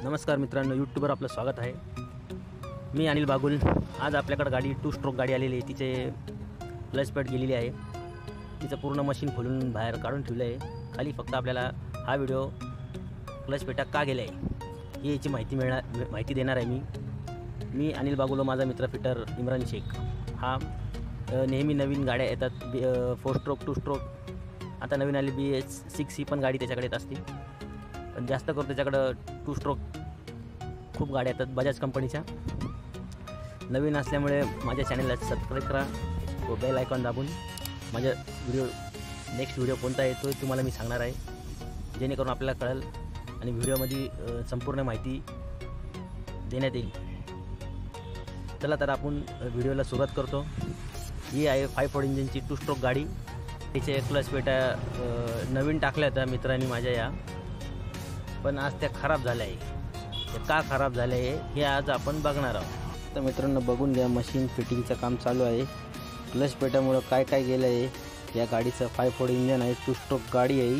नमस्कार मित्रांनो, यूट्यूबवर आपलं स्वागत आहे। मी अनिल बागुल। आज आपल्याकडे गाडी 2 स्ट्रोक गाडी आलेली आहे। तिचे क्लच पेड गेलेली आहे। तिचं पूर्ण मशीन खोलून बाहेर काढून ठेवलं आहे। खाली फक्त आपल्याला हा व्हिडिओ क्लच पेटा का गेला आहे ही याची माहिती देणार आहे। मी अनिल बागुल, माझा मित्र फिटर इम्रान शेख। हा नेहमी नवीन गाड्या येतात 4 स्ट्रोक 2 स्ट्रोक। आता नवीन आली BS6 ही पण गाडी त्याच्याकडे येत असते, पण जास्त करून त्याच्याकडं 2 स्ट्रोक खूप गाड्या येतात बजाज कंपनीच्या। नवीन असल्यामुळे माझ्या चॅनलला सबस्क्राईब करा व बेल आयकॉन दाबून माझ्या नेक्स्ट व्हिडिओ कोणता येतो तुम्हाला मी सांगणार आहे, जेणेकरून आपल्याला कळेल आणि व्हिडिओमध्ये संपूर्ण माहिती देण्यात येईल। चला तर आपण व्हिडिओला सुरुवात करतो। ही आहे 5 इंजिनची 2 स्ट्रोक गाडी। तिचे क्लच पेटा नवीन टाकल्या होत्या मित्रांनी माझ्या या, पण आज त्या खराब झाल्या आहे। ते का खराब झाले आहे हे आज आपण बघणार आहोत। तर मित्रांनो बघून घ्या, मशीन फिटिंगचं काम चालू आहे। क्लच पेटामुळे काय गेलं आहे या गाडीचं। 5 इंजन आहे, 2 स्ट्रोक गाडी आहे।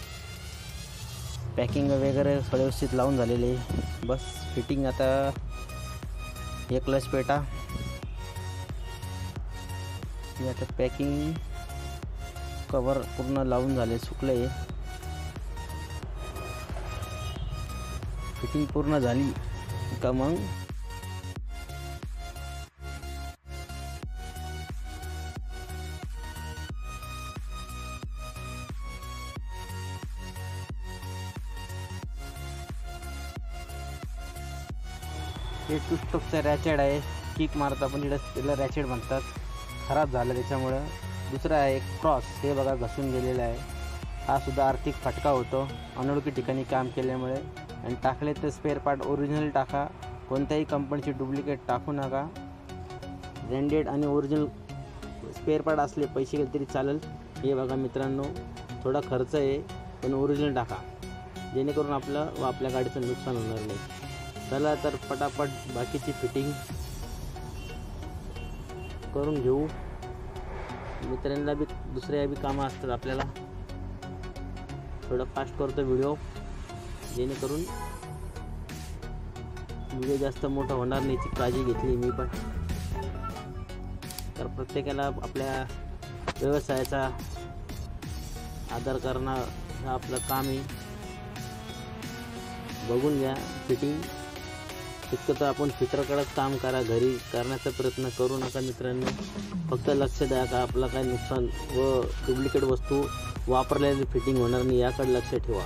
पॅकिंग वगैरे व्यवस्थित लावून झालेले आहे। बस फिटिंग आता हे क्लच पेटा हे आता पॅकिंग कवर पूर्ण लावून झाले, सुकले आहे। फिटिंग पूर्ण झाली का मग हे 2 स्ट्रोकचा रॅचेड आहे। किक मारता पण त्याला रॅचेड म्हणतात, खराब झालं त्याच्यामुळं। दुसरा आहे क्रॉस, हे बघा घसून गेलेला आहे। हा सुद्धा आर्थिक फटका होतो अनोळखी ठिकाणी काम केल्यामुळे। आणि टाकले तर स्पेअर पार्ट ओरिजिनल टाका, कोणत्याही कंपनीची डुप्लिकेट टाकू नका। ब्रँडेड आणि ओरिजिनल स्पेअर पार्ट असले पैसे गेले तरी चालेल। हे बघा मित्रांनो, थोडा खर्च आहे पण ओरिजिनल टाका, जेणेकरून आपलं व आपल्या गाडीचं नुकसान होणार नाही। चला तर पटापट बाकीची फिटिंग करून घेऊ। मित्रांना बी दुसऱ्या बी कामं असतात आपल्याला। थोडं फास्ट करतो व्हिडिओ, जेणेकरून व्हिडिओ जास्त मोठा होणार नाही याची काळजी घेतली मी पण। तर प्रत्येकाला आपल्या व्यवसायाचा आदर करणं हे आपलं काम आहे। बघून घ्या फिटिंग। शक्यतो आपण फिटरकडेच काम करा, घरी करण्याचा प्रयत्न करू नका मित्रांनो। फक्त लक्ष द्या का आपलं काय नुकसान व डुप्लिकेट वस्तू वापरल्याने फिटिंग होणार नाही याकडे लक्ष ठेवा।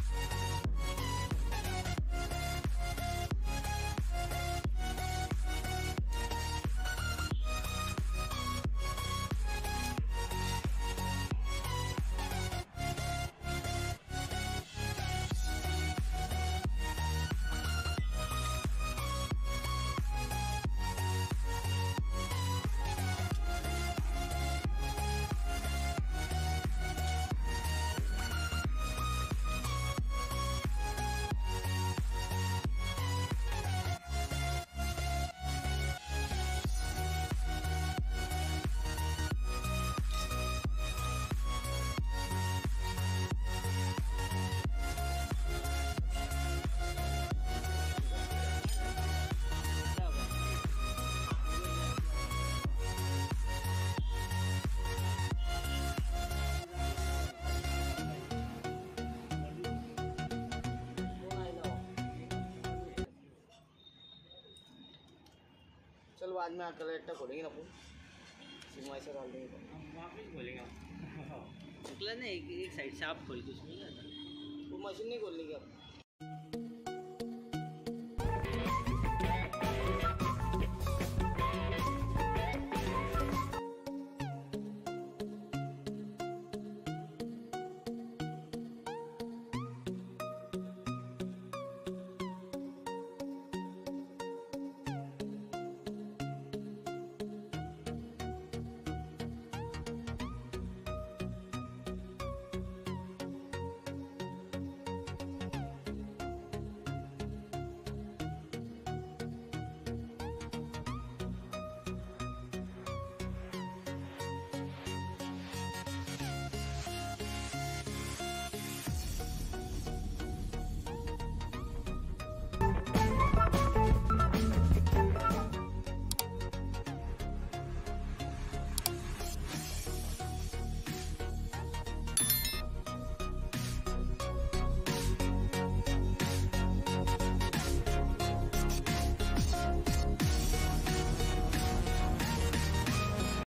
चल बाद में आकर एक खोलेंगे ना अपन, सिनेमा से डाल देंगे वहाँ पे खोलेंगे। निकला नहीं, एक साइड से आप खोल के उसमें वो मशीन नहीं खोलनी क्या?